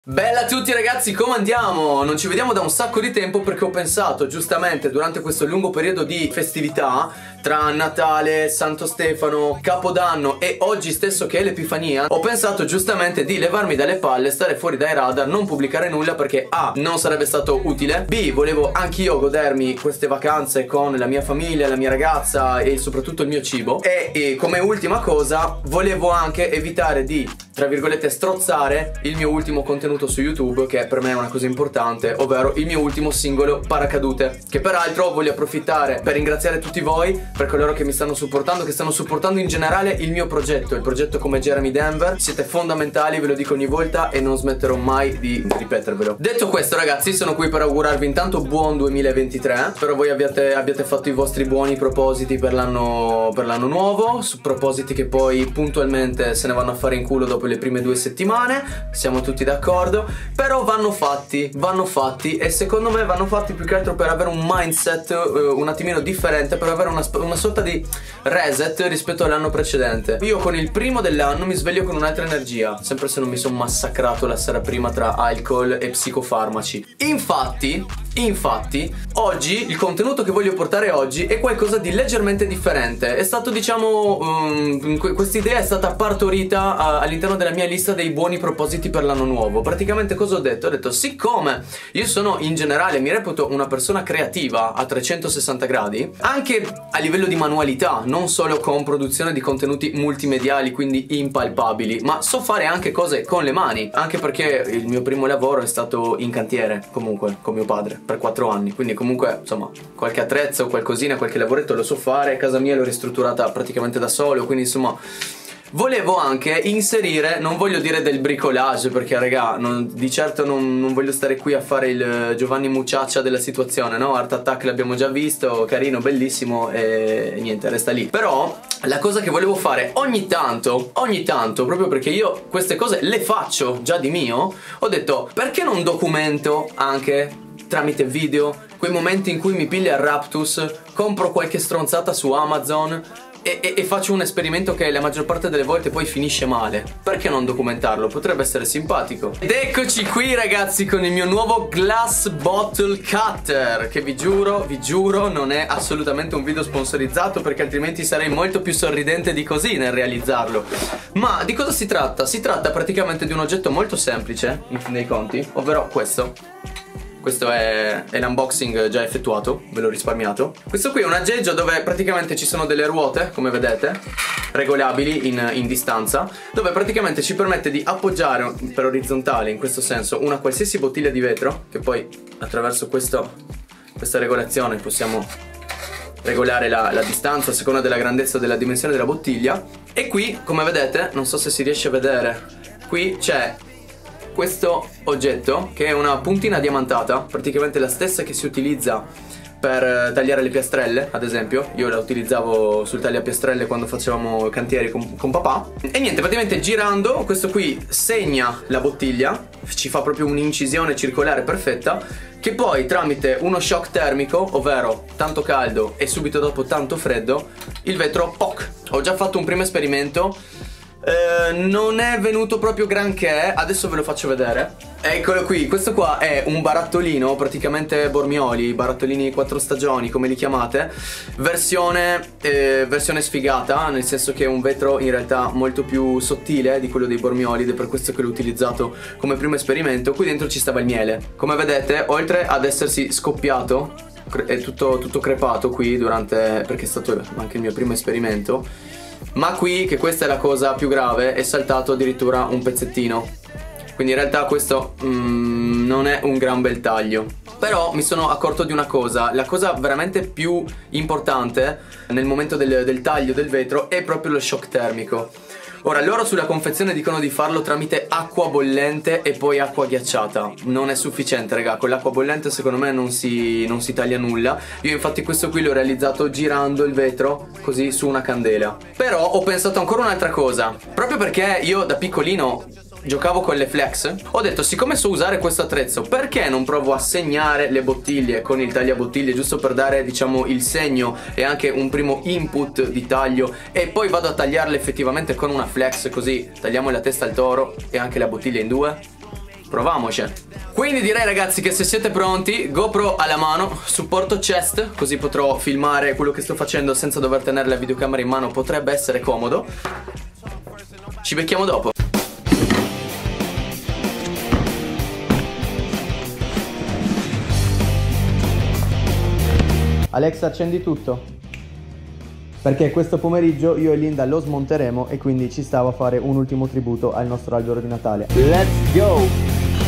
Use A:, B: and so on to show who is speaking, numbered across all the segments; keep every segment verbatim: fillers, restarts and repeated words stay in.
A: Bella a tutti ragazzi, come andiamo? Non ci vediamo da un sacco di tempo perché ho pensato giustamente durante questo lungo periodo di festività tra Natale, Santo Stefano, Capodanno e oggi stesso che è l'Epifania, ho pensato giustamente di levarmi dalle palle, stare fuori dai radar, non pubblicare nulla perché A. non sarebbe stato utile, B. volevo anch'io godermi queste vacanze con la mia famiglia, la mia ragazza e soprattutto il mio cibo e, e come ultima cosa volevo anche evitare di, tra virgolette, strozzare il mio ultimo contenuto su YouTube, che per me è una cosa importante, ovvero il mio ultimo singolo Paracadute, che peraltro voglio approfittare per ringraziare tutti voi per coloro che mi stanno supportando, che stanno supportando in generale il mio progetto, il progetto come Jeremy Denver. Siete fondamentali, ve lo dico ogni volta e non smetterò mai di ripetervelo. Detto questo ragazzi, sono qui per augurarvi intanto buon duemilaventitré. Spero voi abbiate, abbiate fatto i vostri buoni propositi per l'anno per l'anno nuovo, su propositi che poi puntualmente se ne vanno a fare in culo dopo le prime due settimane, siamo tutti d'accordo, però vanno fatti, vanno fatti e secondo me vanno fatti più che altro per avere un mindset uh, un attimino differente, per avere una, una sorta di reset rispetto all'anno precedente. Io con il primo dell'anno mi sveglio con un'altra energia, sempre se non mi sono massacrato la sera prima tra alcol e psicofarmaci. Infatti, infatti, oggi il contenuto che voglio portare oggi è qualcosa di leggermente differente. È stato, diciamo, um, quest'idea è stata partorita uh, all'interno della mia lista dei buoni propositi per l'anno nuovo. Praticamente cosa ho detto? Ho detto, siccome io sono in generale, mi reputo una persona creativa a trecentosessanta gradi, anche a livello di manualità, non solo con produzione di contenuti multimediali, quindi impalpabili, ma so fare anche cose con le mani, anche perché il mio primo lavoro è stato in cantiere, comunque, con mio padre, per quattro anni, quindi comunque, insomma, qualche attrezzo, qualcosina, qualche lavoretto lo so fare, casa mia l'ho ristrutturata praticamente da solo, quindi insomma... Volevo anche inserire, non voglio dire del bricolage perché raga, non, di certo non, non voglio stare qui a fare il Giovanni Mucciaccia della situazione, no? Art Attack l'abbiamo già visto, carino, bellissimo e niente, resta lì. Però la cosa che volevo fare ogni tanto, ogni tanto, proprio perché io queste cose le faccio già di mio, ho detto perché non documento anche tramite video quei momenti in cui mi piglia il raptus, compro qualche stronzata su Amazon E, e, e faccio un esperimento che la maggior parte delle volte poi finisce male. Perché non documentarlo? Potrebbe essere simpatico. Ed eccoci qui ragazzi con il mio nuovo Glass Bottle Cutter, che vi giuro, vi giuro non è assolutamente un video sponsorizzato, perché altrimenti sarei molto più sorridente di così nel realizzarlo. Ma di cosa si tratta? Si tratta praticamente di un oggetto molto semplice, in fin dei conti, ovvero questo. Questo è, è l'unboxing già effettuato, ve l'ho risparmiato. Questo qui è un aggeggio dove praticamente ci sono delle ruote, come vedete, regolabili in, in distanza, dove praticamente ci permette di appoggiare per orizzontale, in questo senso, una qualsiasi bottiglia di vetro, che poi attraverso questo, questa regolazione possiamo regolare la, la distanza a seconda della grandezza e della dimensione della bottiglia. E qui, come vedete, non so se si riesce a vedere, qui c'è questo oggetto che è una puntina diamantata, praticamente la stessa che si utilizza per tagliare le piastrelle, ad esempio. Io la utilizzavo sul tagliapiastrelle quando facevamo cantieri con, con papà. E niente, praticamente girando questo qui segna la bottiglia, ci fa proprio un'incisione circolare perfetta, che poi tramite uno shock termico, ovvero tanto caldo e subito dopo tanto freddo, il vetro poc. Ho già fatto un primo esperimento. Uh, non è venuto proprio granché, adesso ve lo faccio vedere. Eccolo qui, questo qua è un barattolino, praticamente Bormioli, barattolini quattro stagioni come li chiamate, versione, eh, versione sfigata, nel senso che è un vetro in realtà molto più sottile di quello dei Bormioli, ed è per questo che l'ho utilizzato come primo esperimento. Qui dentro ci stava il miele, come vedete, oltre ad essersi scoppiato, è tutto, tutto crepato qui durante, perché è stato anche il mio primo esperimento. Ma qui, che questa è la cosa più grave, è saltato addirittura un pezzettino. Quindi in realtà questo mm, non è un gran bel taglio. Però mi sono accorto di una cosa. La cosa veramente più importante nel momento del, del taglio del vetro è proprio lo shock termico. Ora, loro sulla confezione dicono di farlo tramite acqua bollente e poi acqua ghiacciata. Non è sufficiente, raga, con l'acqua bollente secondo me non si, non si taglia nulla. Io infatti questo qui l'ho realizzato girando il vetro così su una candela. Però ho pensato ancora un'altra cosa. Proprio perché io da piccolino giocavo con le flex, ho detto, siccome so usare questo attrezzo, perché non provo a segnare le bottiglie con il tagliabottiglie, giusto per dare, diciamo, il segno e anche un primo input di taglio, e poi vado a tagliarle effettivamente con una flex, così tagliamo la testa al toro e anche la bottiglia in due. proviamoci. Quindi direi ragazzi che se siete pronti, GoPro alla mano, supporto chest, così potrò filmare quello che sto facendo senza dover tenere la videocamera in mano, potrebbe essere comodo. Ci becchiamo dopo. Alexa, accendi tutto, perché questo pomeriggio io e Linda lo smonteremo e quindi ci stava a fare un ultimo tributo al nostro albero di Natale. Let's go!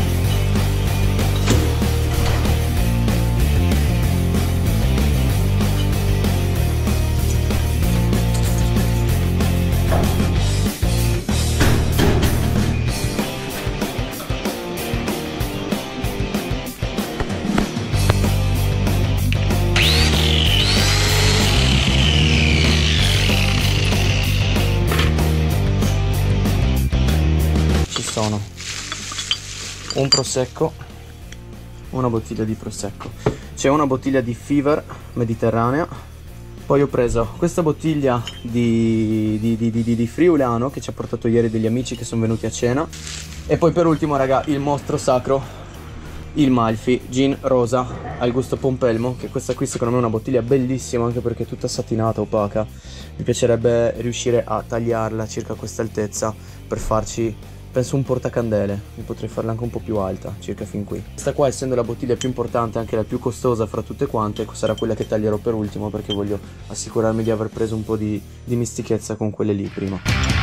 A: Sono un prosecco, una bottiglia di prosecco, c'è una bottiglia di Fever mediterranea, poi ho preso questa bottiglia di, di, di, di, di Friulano che ci ha portato ieri degli amici che sono venuti a cena, e poi per ultimo raga il mostro sacro, il Malfi Gin Rosa al gusto pompelmo, che questa qui secondo me è una bottiglia bellissima anche perché è tutta satinata, opaca. Mi piacerebbe riuscire a tagliarla circa a questa altezza per farci, penso, un portacandele. Mi potrei farla anche un po' più alta, circa fin qui. Questa qua, essendo la bottiglia più importante, anche la più costosa fra tutte quante, sarà quella che taglierò per ultimo, perché voglio assicurarmi di aver preso un po' di dimestichezza con quelle lì prima.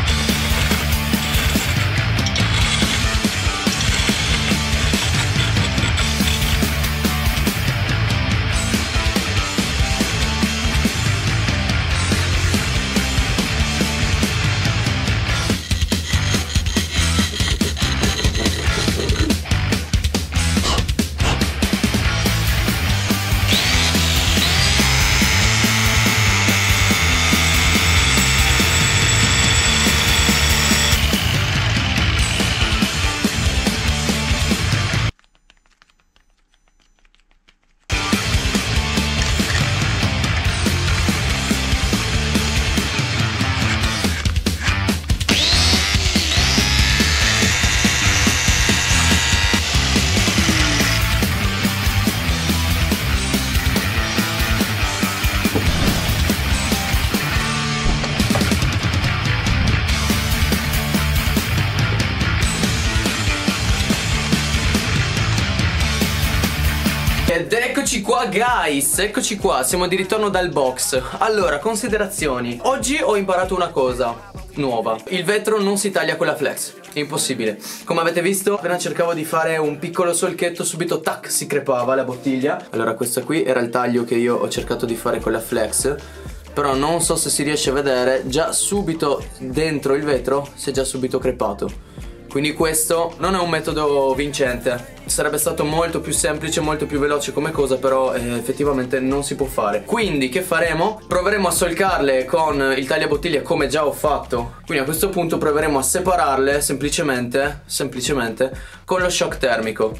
A: Ed eccoci qua guys, eccoci qua, siamo di ritorno dal box. Allora, considerazioni. Oggi ho imparato una cosa nuova: il vetro non si taglia con la flex, è impossibile. Come avete visto, appena cercavo di fare un piccolo solchetto, subito tac, si crepava la bottiglia. Allora questo qui era il taglio che io ho cercato di fare con la flex, però non so se si riesce a vedere, già subito dentro il vetro si è già subito crepato. Quindi questo non è un metodo vincente. Sarebbe stato molto più semplice, molto più veloce come cosa, però eh, effettivamente non si può fare. Quindi che faremo? Proveremo a solcarle con il tagliabottiglie come già ho fatto. Quindi a questo punto proveremo a separarle semplicemente, semplicemente con lo shock termico.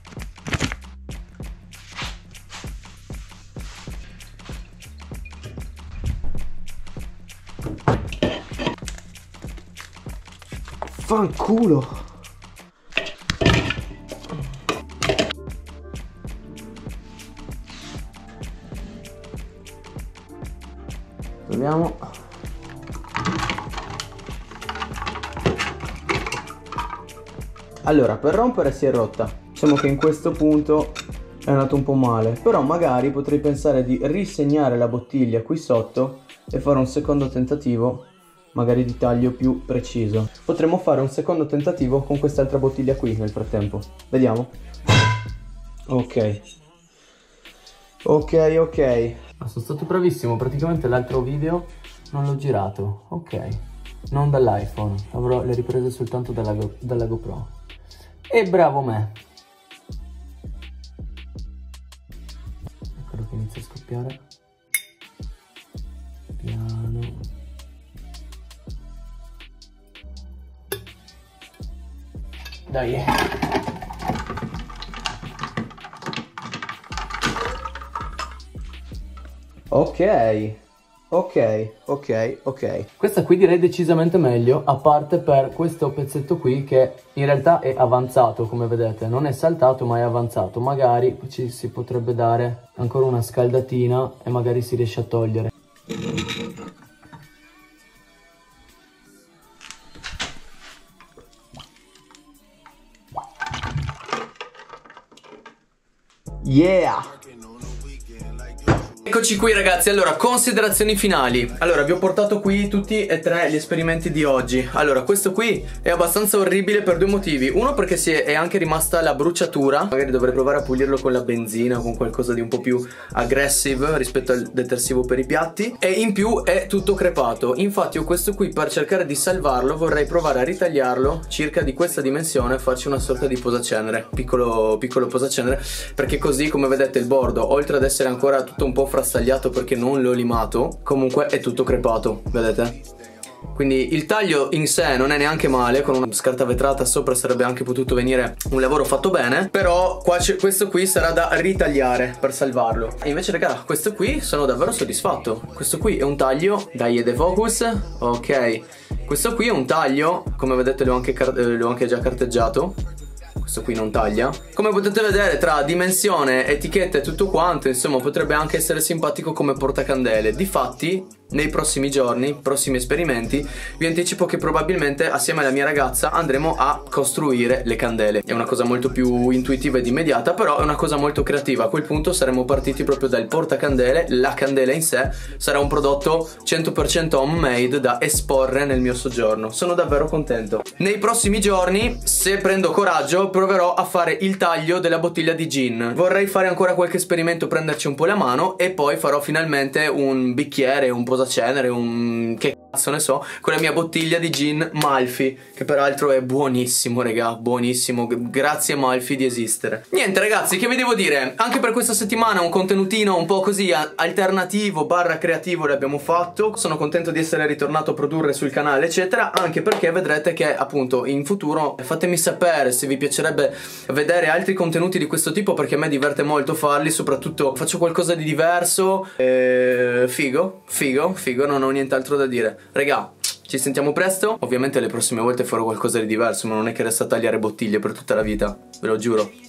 A: Fanculo. Proviamo. Allora, per rompere si è rotta. Diciamo che in questo punto è andato un po' male, però magari potrei pensare di risegnare la bottiglia qui sotto e fare un secondo tentativo, magari di taglio più preciso. Potremmo fare un secondo tentativo con quest'altra bottiglia qui nel frattempo. Vediamo. Ok. Ok, ok. Sono stato bravissimo, praticamente l'altro video non l'ho girato. Ok. Non dall'iPhone, avrò le riprese soltanto dalla, Go dalla GoPro. E bravo me. Eccolo che inizia a scoppiare. Piano. Dai. Ok. Ok, ok, ok. Questa qui direi decisamente meglio, a parte per questo pezzetto qui che in realtà è avanzato, come vedete. Non è saltato ma è avanzato. Magari ci si potrebbe dare ancora una scaldatina e magari si riesce a togliere. Yeah! Eccoci qui ragazzi, allora considerazioni finali. Allora vi ho portato qui tutti e tre gli esperimenti di oggi. Allora questo qui è abbastanza orribile per due motivi. Uno perché si è, è anche rimasta la bruciatura. Magari dovrei provare a pulirlo con la benzina o con qualcosa di un po' più aggressive rispetto al detersivo per i piatti. E in più è tutto crepato. Infatti io questo qui, per cercare di salvarlo, vorrei provare a ritagliarlo circa di questa dimensione e farci una sorta di posacenere. Piccolo, piccolo posacenere, perché così come vedete il bordo, oltre ad essere ancora tutto un po' frastagliato perché non l'ho limato, comunque è tutto crepato, vedete? Quindi il taglio in sé non è neanche male, con una scarta vetrata sopra sarebbe anche potuto venire un lavoro fatto bene. Però qua questo qui sarà da ritagliare per salvarlo. E invece raga, questo qui sono davvero soddisfatto. Questo qui è un taglio, dai de focus, ok. Questo qui è un taglio, come vedete l'ho anche, l'ho anche già carteggiato. Questo qui non taglia. Come potete vedere, tra dimensione, etichetta e tutto quanto, insomma, potrebbe anche essere simpatico come portacandele. Difatti, nei prossimi giorni, prossimi esperimenti, vi anticipo che probabilmente assieme alla mia ragazza andremo a costruire le candele. È una cosa molto più intuitiva ed immediata, però è una cosa molto creativa. A quel punto saremo partiti proprio dal portacandele. La candela in sé sarà un prodotto cento per cento homemade da esporre nel mio soggiorno. Sono davvero contento. Nei prossimi giorni, se prendo coraggio, proverò a fare il taglio della bottiglia di gin. Vorrei fare ancora qualche esperimento, prenderci un po' la mano, e poi farò finalmente un bicchiere, un posacenere, un... che cazzo ne so, con la mia bottiglia di gin Malfi, che peraltro è buonissimo, raga, buonissimo. Grazie Malfi di esistere. Niente ragazzi, che vi devo dire? Anche per questa settimana un contenutino un po' così alternativo barra creativo l'abbiamo fatto. Sono contento di essere ritornato a produrre sul canale eccetera, anche perché vedrete che appunto in futuro fatemi sapere se vi piacerebbe vedere altri contenuti di questo tipo, perché a me diverte molto farli. Soprattutto faccio qualcosa di diverso e... figo, figo, figo, non ho nient'altro da dire. Regà, ci sentiamo presto. Ovviamente le prossime volte farò qualcosa di diverso, ma non è che resta a tagliare bottiglie per tutta la vita, ve lo giuro.